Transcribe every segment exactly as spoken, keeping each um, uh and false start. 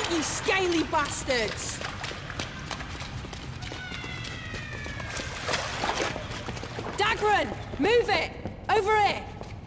You scaly bastards! Dagran! Move it! Over here!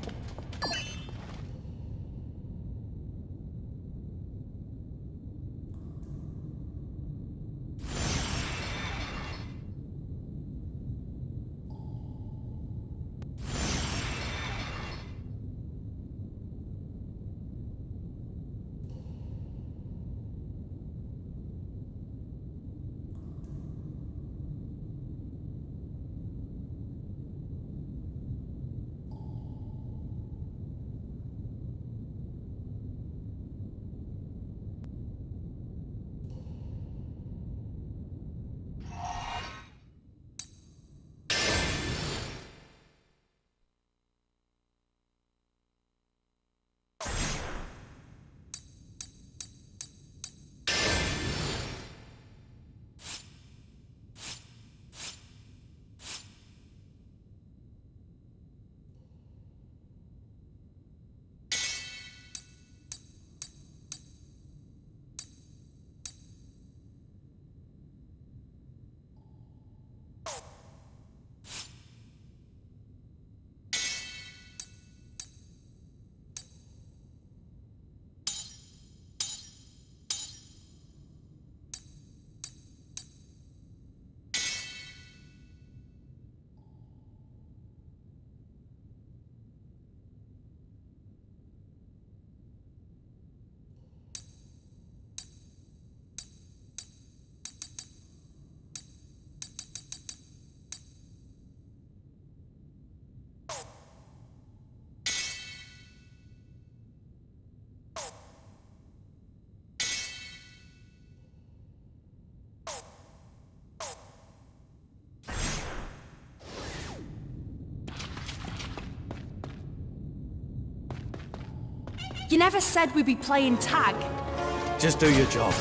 You never said we'd be playing tag. Just do your job.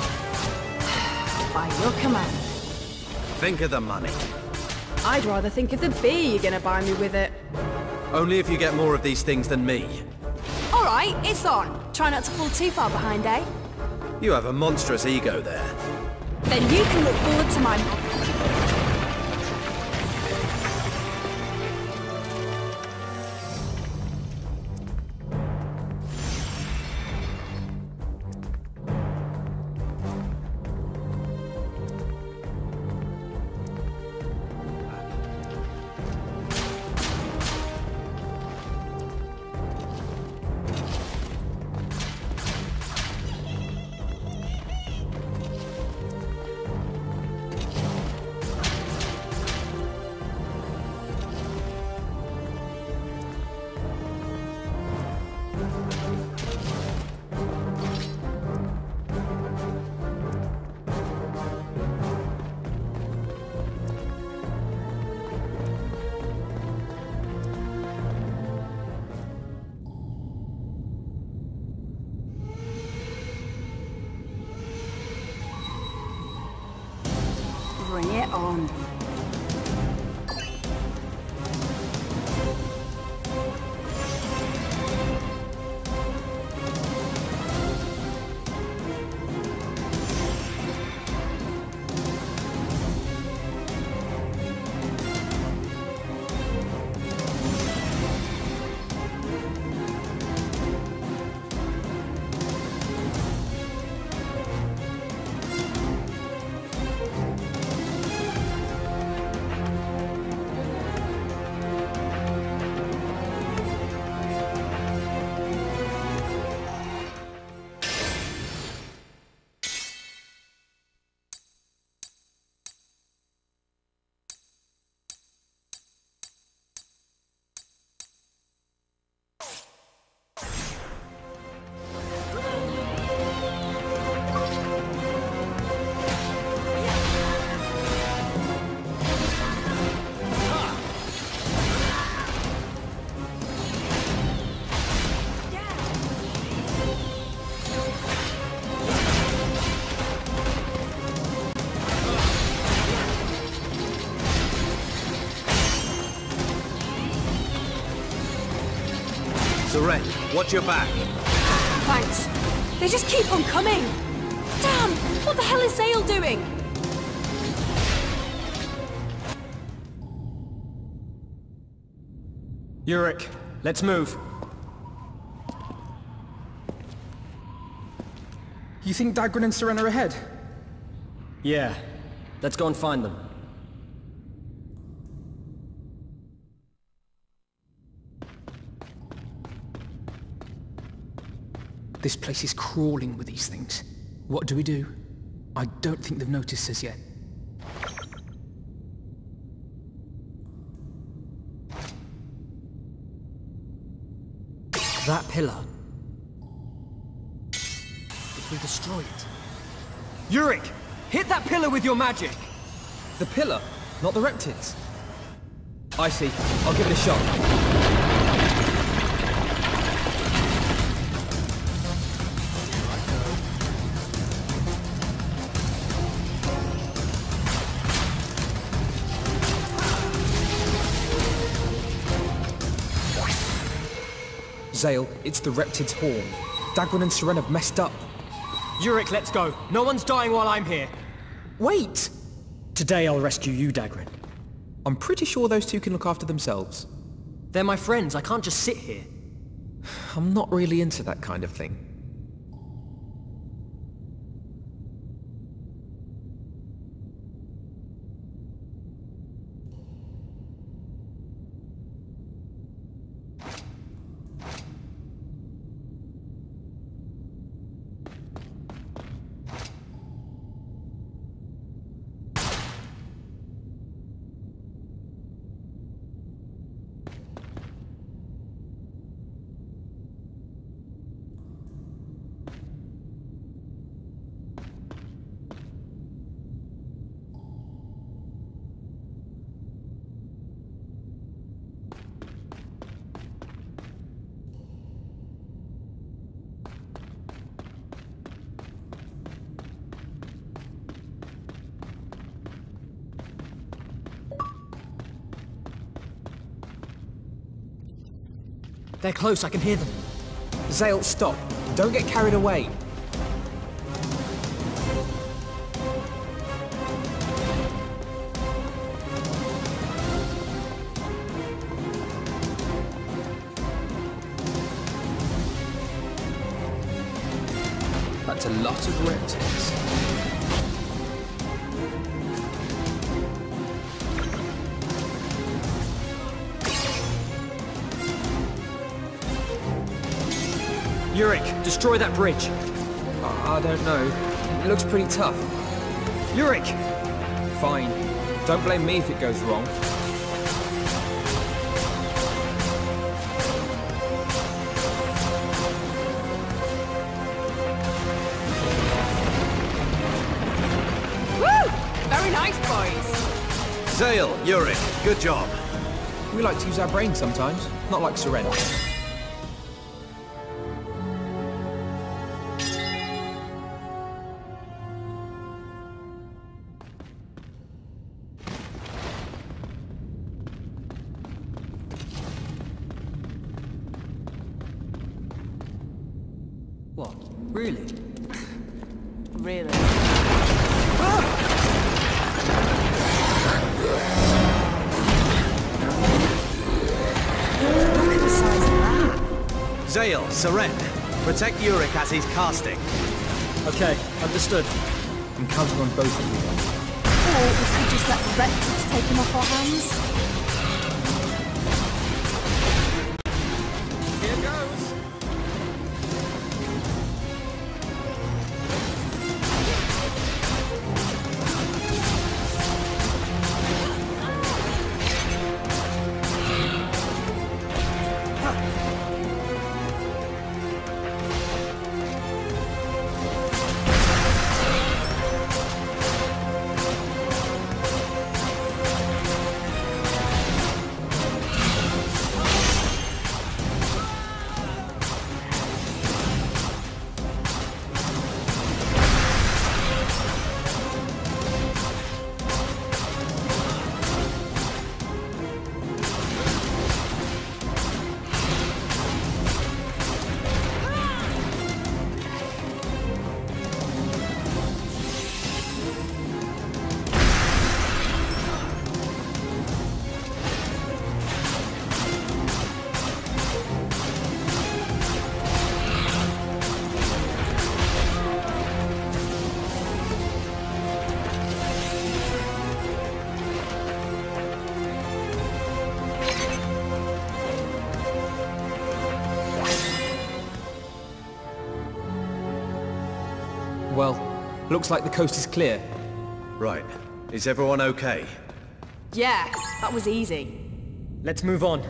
By your command. Think of the money. I'd rather think of the beer you're gonna buy me with it. Only if you get more of these things than me. All right, it's on. Try not to fall too far behind, eh? You have a monstrous ego there. Then you can look forward to mine. Bring it on. Seren, watch your back. Thanks. They just keep on coming. Damn! What the hell is Zale doing? Yurik, let's move. You think Dagran and Seren are ahead? Yeah. Let's go and find them. This place is crawling with these things. What do we do? I don't think they've noticed us yet. That pillar. If we destroy it... Yurik! Hit that pillar with your magic! The pillar, not the reptids. I see. I'll give it a shot. Zale, it's the reptid's horn. Dagran and Seren have messed up. Yurik, let's go. No one's dying while I'm here. Wait! Today I'll rescue you, Dagran. I'm pretty sure those two can look after themselves. They're my friends. I can't just sit here. I'm not really into that kind of thing. They're close, I can hear them. Zale, stop. Don't get carried away. That's a lot of reptiles. Yurik, destroy that bridge. I, I don't know. It looks pretty tough. Yurik! Fine. Don't blame me if it goes wrong. Woo! Very nice, boys. Zale, Yurik, good job. We like to use our brains sometimes, not like Seren. What? Really? Really? Look at the size of that. Zale, Seren, protect Yurik as he's casting. Okay, understood. I'm counting on both of you. Or if we just let the reptiles take him off our hands. Here goes! Well, looks like the coast is clear. Right. Is everyone okay? Yeah, that was easy. Let's move on.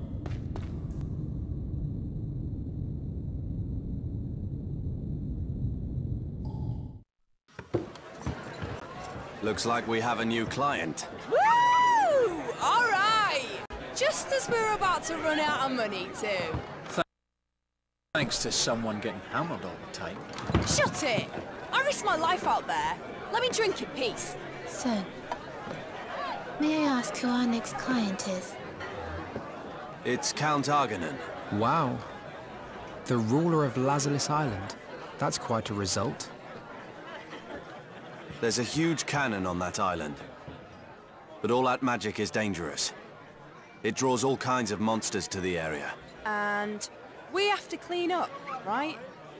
Looks like we have a new client. Woo! All right! Just as we're about to run out of money, too. Thanks to someone getting hammered all the time. Shut it! I risked my life out there. Let me drink in peace. So, may I ask who our next client is? It's Count Arganan. Wow. The ruler of Lazalis Island. That's quite a result. There's a huge cannon on that island. But all that magic is dangerous. It draws all kinds of monsters to the area. And we have to clean up, right?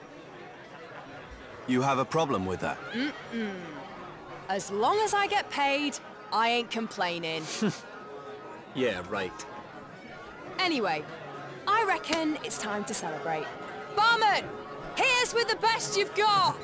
You have a problem with that? Mm-mm. As long as I get paid, I ain't complaining. Yeah, right. Anyway, I reckon it's time to celebrate. Barman! Hit us with the best you've got!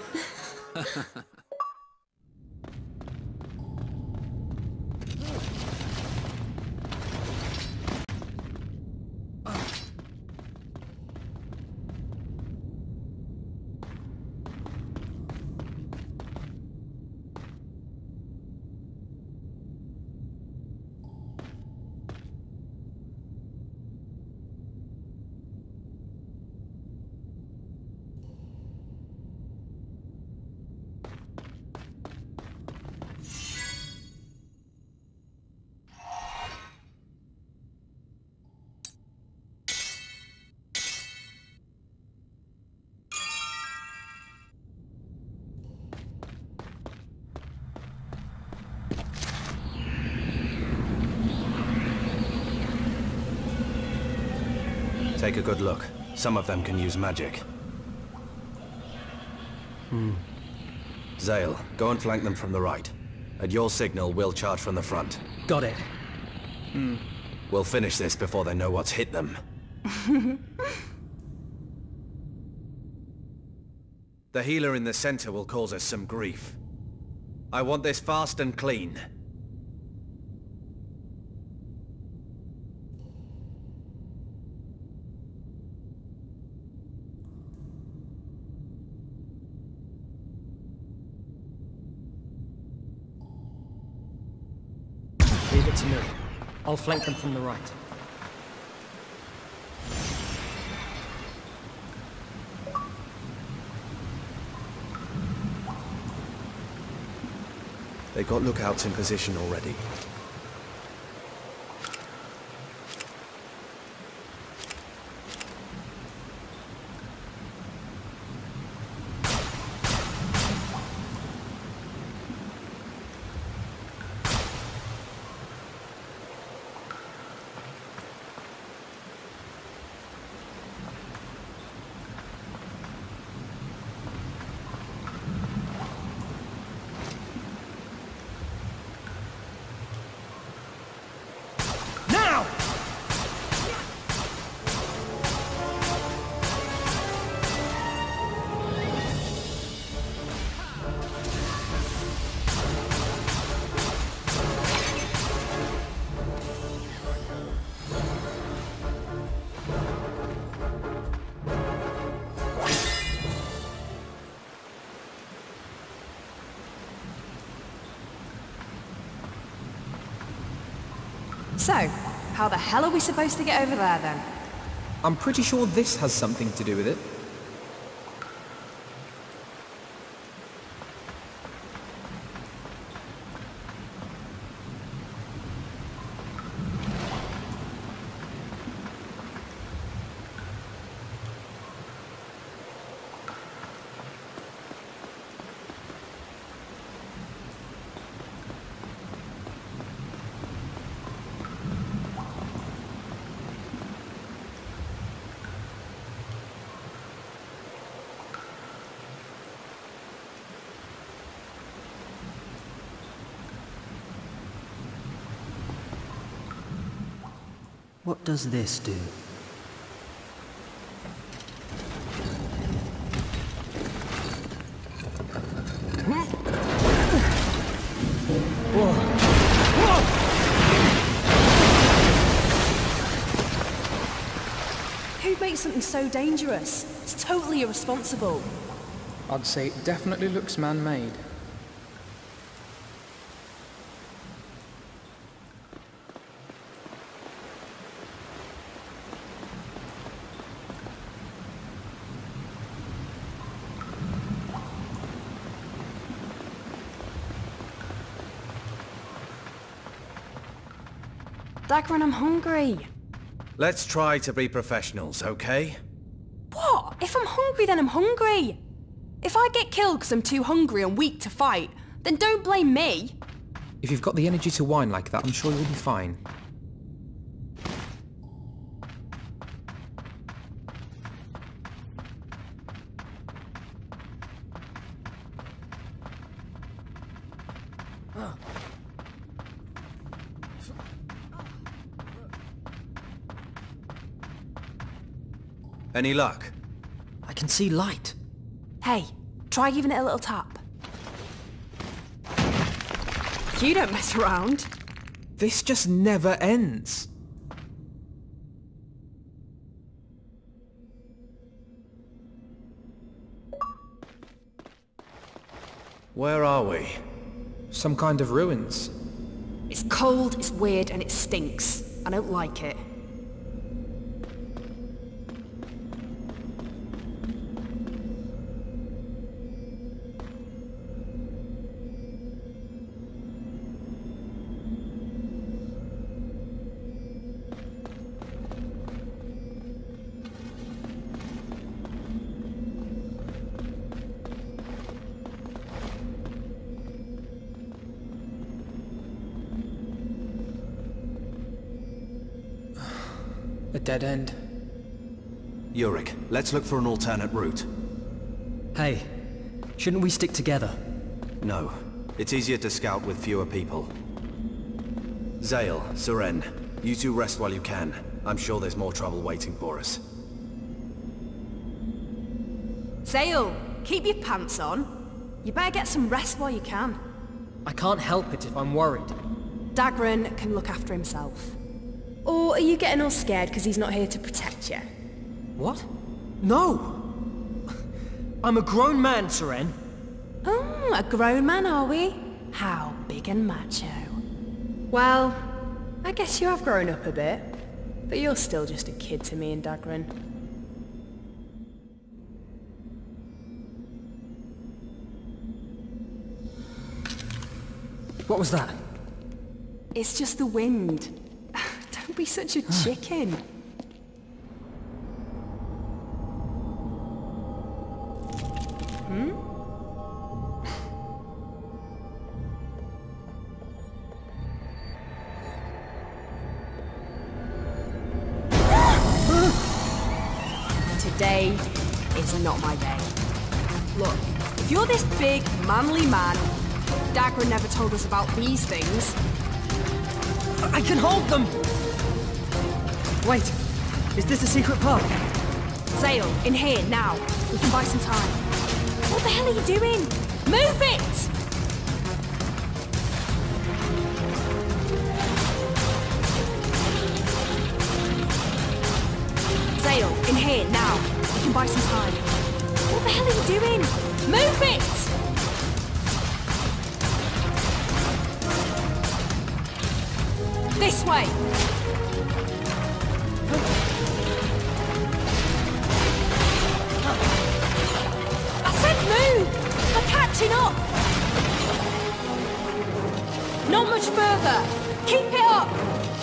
Take a good look. Some of them can use magic. Hmm. Zale, go and flank them from the right. At your signal, we'll charge from the front. Got it. Hmm. We'll finish this before they know what's hit them. The healer in the center will cause us some grief. I want this fast and clean. Leave it to me. I'll flank them from the right. They got lookouts in position already. So, how the hell are we supposed to get over there then? I'm pretty sure this has something to do with it. What does this do? something so dangerous. It's totally irresponsible. I'd say it definitely looks man-made. Dagran, I'm hungry. Let's try to be professionals, okay? What? If I'm hungry, then I'm hungry. If I get killed because I'm too hungry and weak to fight, then don't blame me. If you've got the energy to whine like that, I'm sure you'll be fine. Any luck? I can see light. Hey, try giving it a little tap. You don't mess around. This just never ends. Where are we? Some kind of ruins. It's cold, it's weird, and it stinks. I don't like it. A dead end. Yurik, let's look for an alternate route. Hey, shouldn't we stick together? No. It's easier to scout with fewer people. Zale, Seren, you two rest while you can. I'm sure there's more trouble waiting for us. Zale, keep your pants on. You better get some rest while you can. I can't help it if I'm worried. Dagran can look after himself. Or are you getting all scared because he's not here to protect you? What? No! I'm a grown man, Seren. Oh, a grown man, are we? How big and macho. Well, I guess you have grown up a bit. But you're still just a kid to me and Dagran. What was that? It's just the wind. Don't be such a chicken. Hmm? Today is not my day. Look, if you're this big, manly man, Dagran never told us about these things. I can hold them! Wait, is this a secret path? Zale, in here, now. We can buy some time. What the hell are you doing? Move it! Zale, in here, now. We can buy some time. What the hell are you doing? Move it! This way! I said move! I'm catching up! Not much further! Keep it up!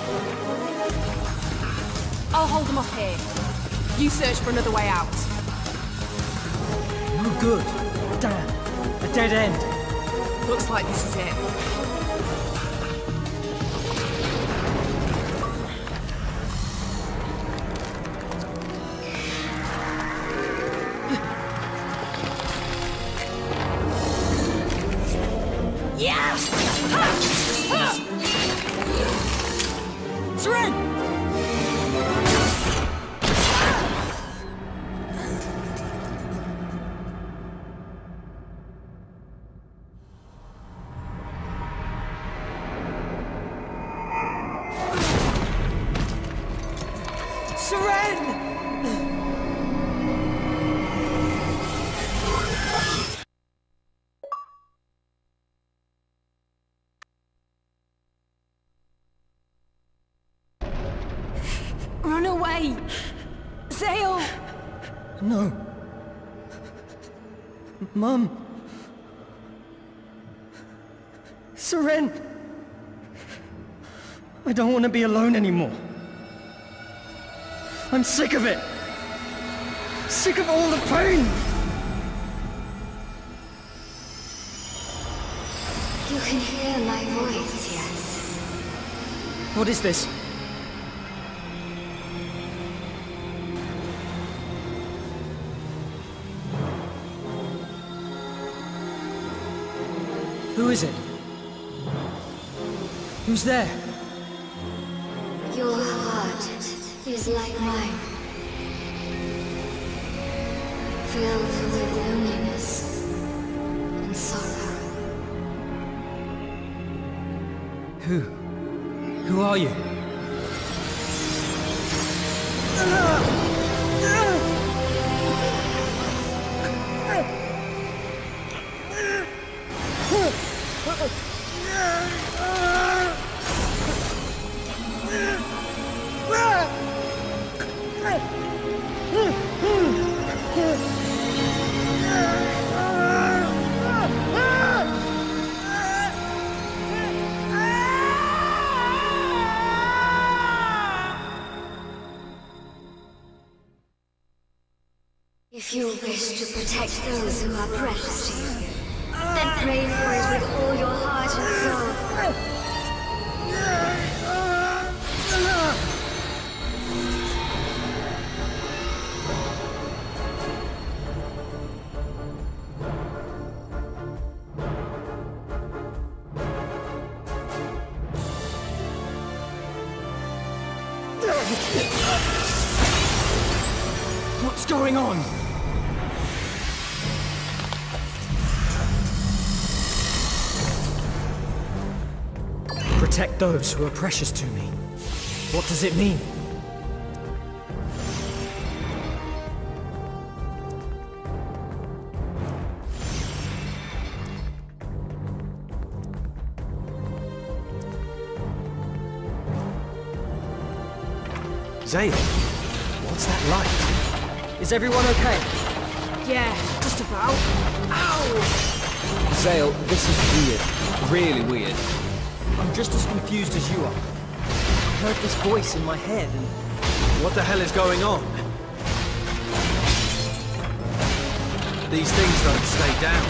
I'll hold them up here. You search for another way out. No good. Damn. A dead end. Looks like this is it. Yes! Ha! Ha! Seren! No. Mum. Seren. I don't want to be alone anymore. I'm sick of it. Sick of all the pain. You can hear my voice, yes? What is this? Who is it? Who's there? Your heart is like mine. Filled with loneliness and sorrow. Who? Who are you? If you wish to protect those who are precious to you, then pray for it with all your heart and soul. What's going on? Protect those who are precious to me. What does it mean? Zale, what's that light? Is everyone okay? Yeah, just about. Ow! Zale, this is weird. Really weird. I'm just as confused as you are. I heard this voice in my head and... What the hell is going on? These things don't stay down.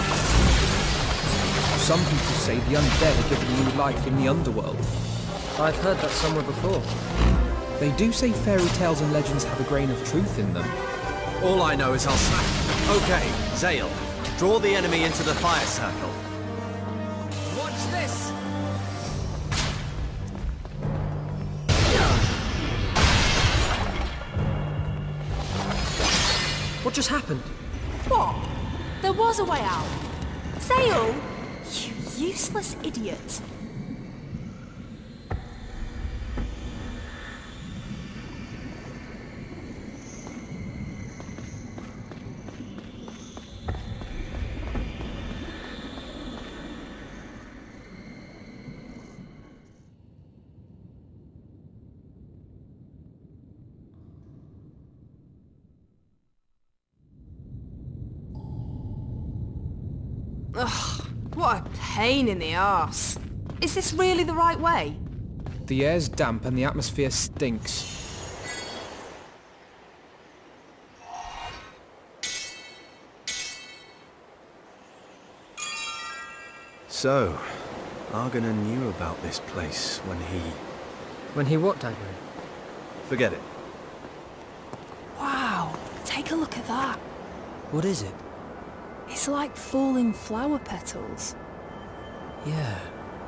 Some people say the undead are given new life in the underworld. I've heard that somewhere before. They do say fairy tales and legends have a grain of truth in them. All I know is I'll smack. Okay, Zale, draw the enemy into the fire circle. Watch this! What just happened? What? There was a way out. Zale! You useless idiot. Ugh, what a pain in the arse. Is this really the right way? The air's damp and the atmosphere stinks. So, Argana knew about this place when he... When he what, Dagger? Forget it. Wow, take a look at that. What is it? It's like falling flower petals. Yeah.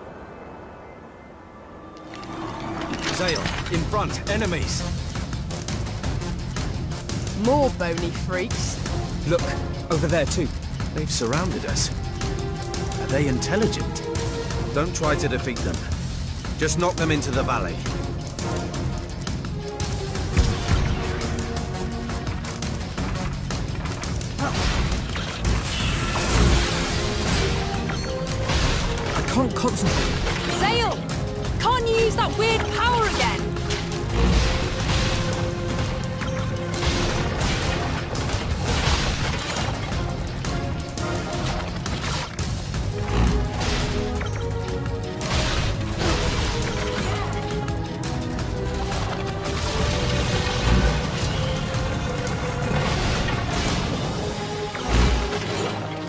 Zale, in front, enemies! More bony freaks. Look, over there too. They've surrounded us. Are they intelligent? Don't try to defeat them. Just knock them into the valley. I can't concentrate. Zale! Can't you use that weird power again?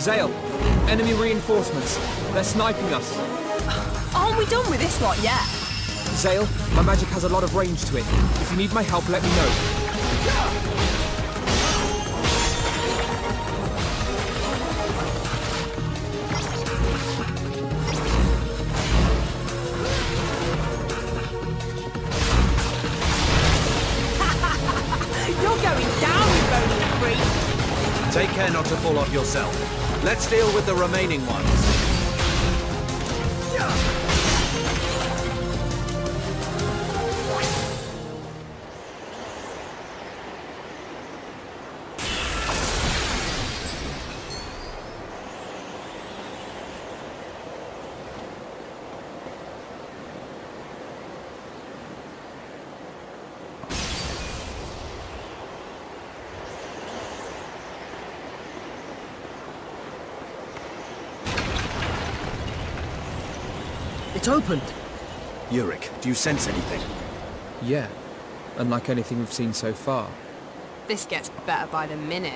Zale, enemy reinforcements. They're sniping us. Aren't we done with this lot yet? Zale, my magic has a lot of range to it. If you need my help, let me know. Take care not to fall off yourself. Let's deal with the remaining ones. It's opened. Yurik, do you sense anything? Yeah, unlike anything we've seen so far. This gets better by the minute.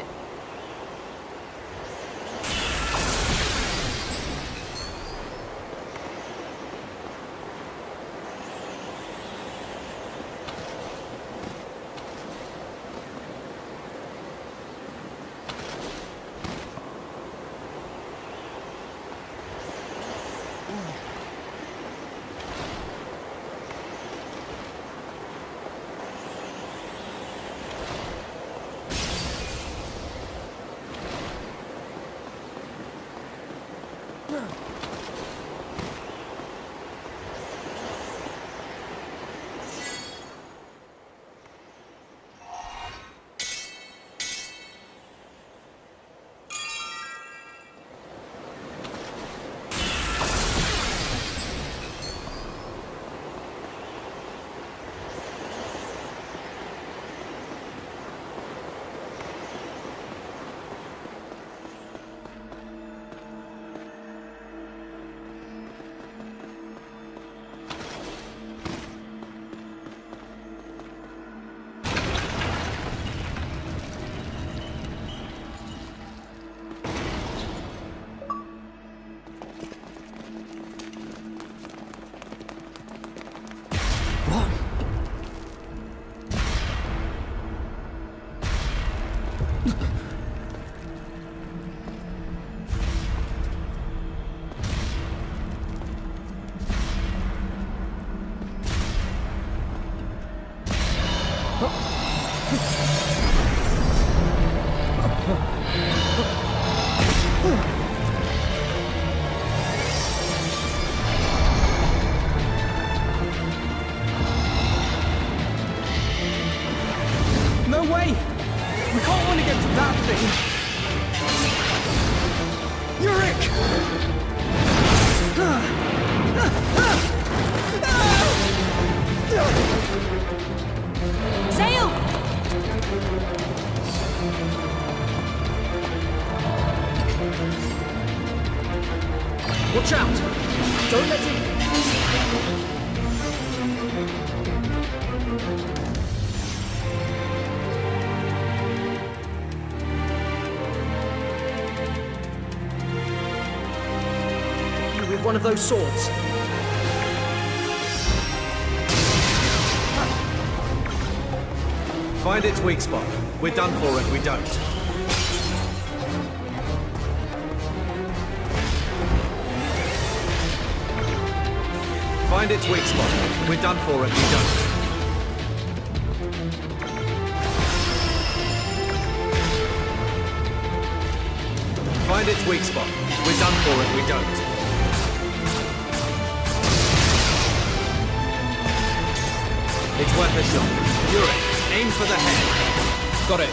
No way! We can't run against that thing! Yurik! Zale! Watch out! Don't let him... with one of those swords. Find its weak spot. We're done for if we don't. Find its weak spot. We're done for if we don't. Find its weak spot. We're done for if we don't. It's worth a shot. Yurik, aim for the head. Got it.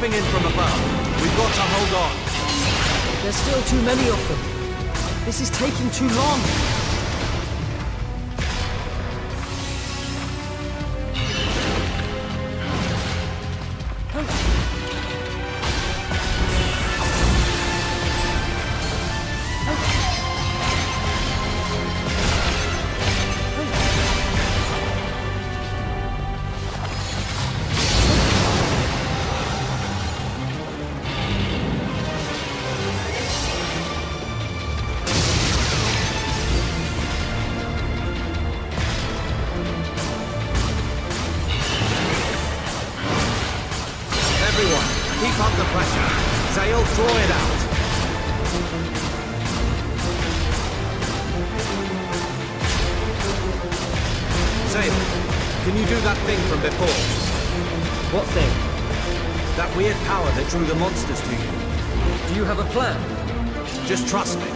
pouring in from above. We've got to hold on. There's still too many of them. This is taking too long. Keep up the pressure. Zale, draw it out. Zale, can you do that thing from before? What thing? That weird power that drew the monsters to you. Do you have a plan? Just trust me.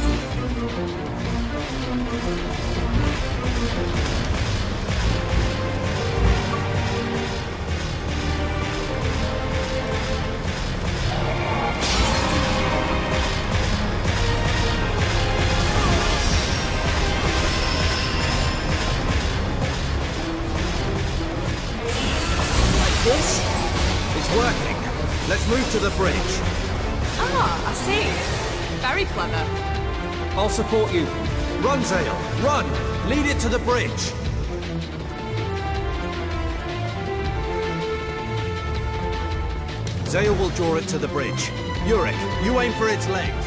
This? It's working. Let's move to the bridge. Ah, I see. Very clever. I'll support you. Run, Zale, run! Lead it to the bridge. Zale will draw it to the bridge. Yurik, you aim for its legs.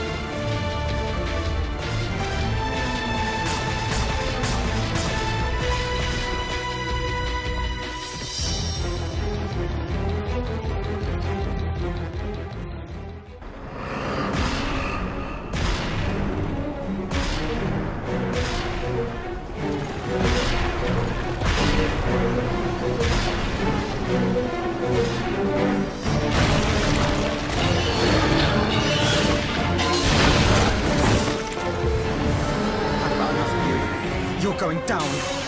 You're going down.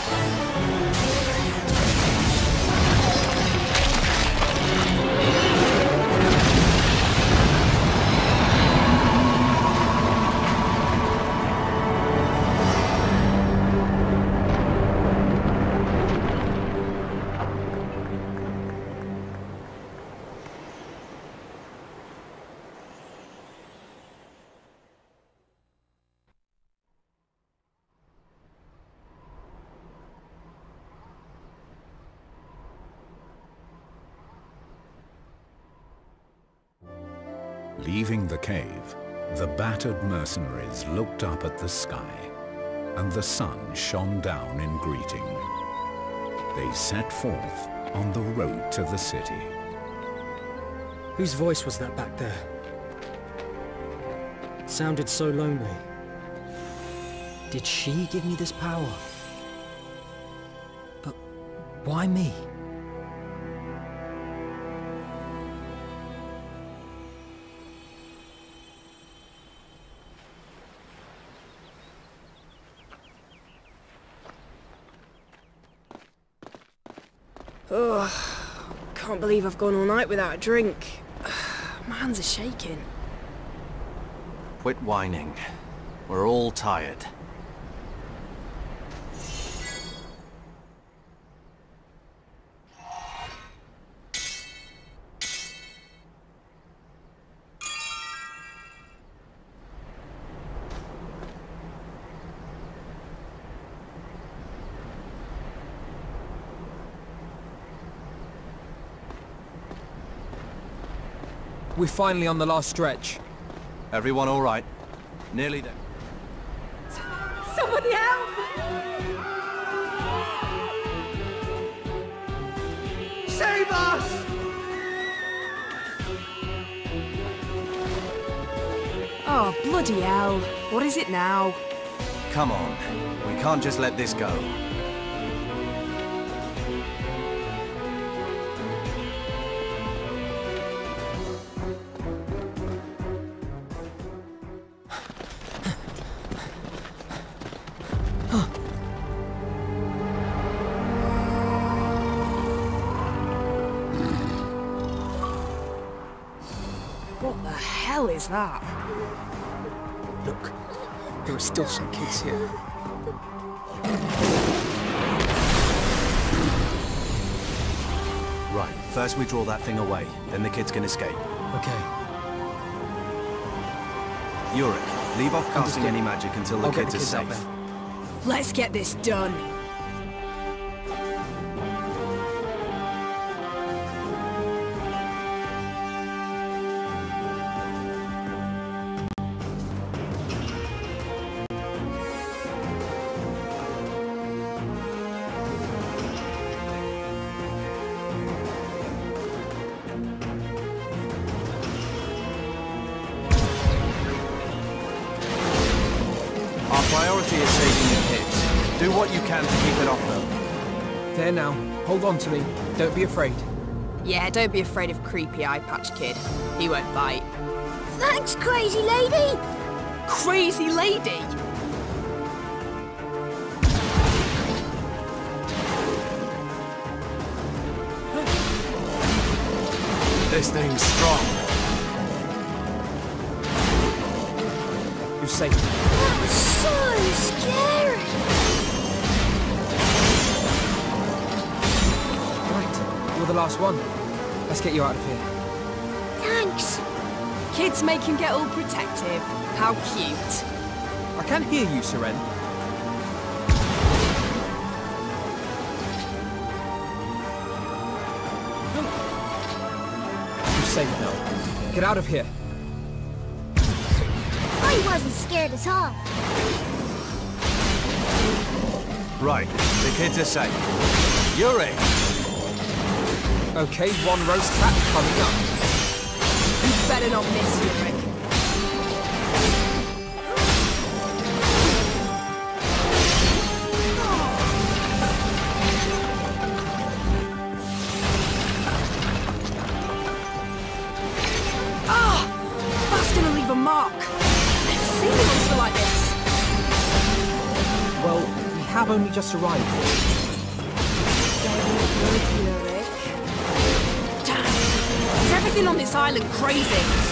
Leaving the cave, the battered mercenaries looked up at the sky, and the sun shone down in greeting. They set forth on the road to the city. Whose voice was that back there? It sounded so lonely. Did she give me this power? But why me? Ugh, can't believe I've gone all night without a drink. My hands are shaking. Quit whining. We're all tired. We're finally on the last stretch. Everyone all right? Nearly there. Somebody help! Save us! Oh, bloody hell. What is it now? Come on. We can't just let this go. What the hell is that? Look, there are still some kids here. Right, first we draw that thing away, then the kids can escape. Okay. Yurik, leave off casting any magic until the I'll get kids the are kids out safe. there. Let's get this done. Priority is saving the kids. Do what you can to keep it off them. There now. Hold on to me. Don't be afraid. Yeah, don't be afraid of creepy eye patch kid. He won't bite. Thanks, crazy lady! Crazy lady? This thing's strong. You're safe. That was so scary! Right. You're the last one. Let's get you out of here. Thanks. Kids make him get all protective. How cute. I can hear you, Seren. You're safe now. Get out of here. I wasn't scared at all. Right, the kids are safe. Yurik! Okay, one roast cat coming up. You better not miss, Yurik. Ah! That's gonna leave a mark. I've seen a monster like this. Well, we have only just arrived. Damn! Is everything on this island crazy?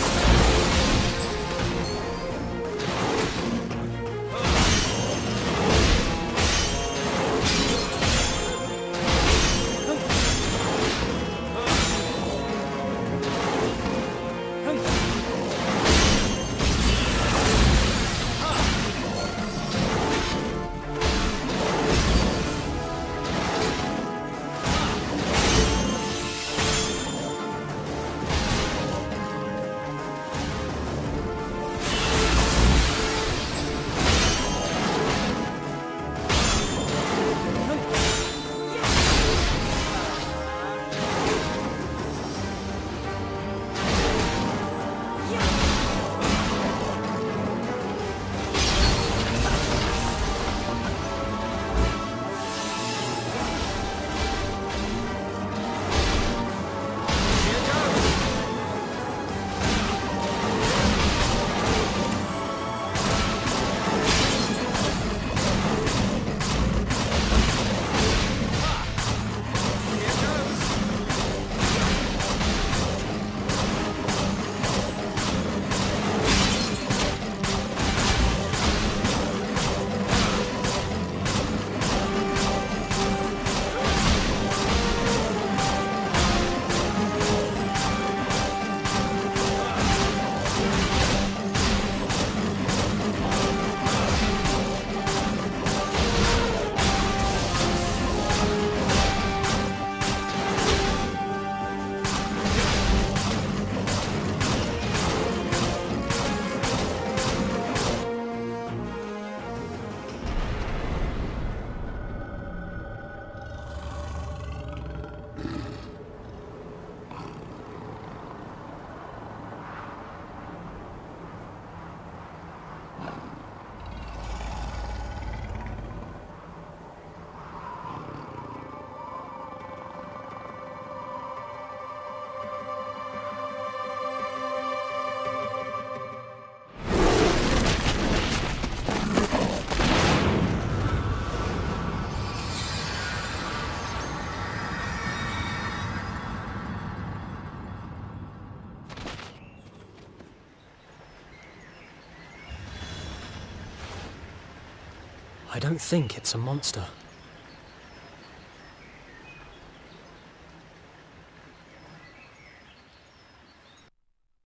I don't think it's a monster.